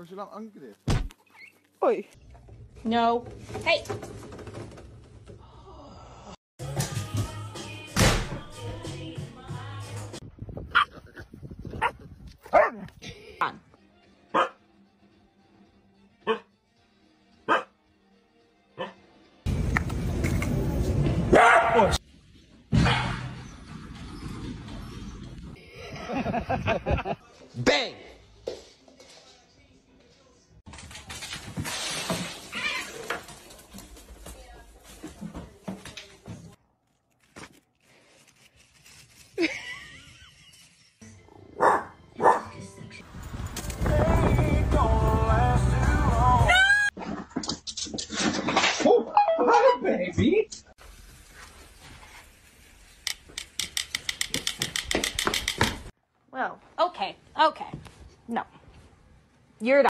Als je lang ankert. Oei. No. Hey. On. Bang! Hi, baby. Well, okay. No. You're done.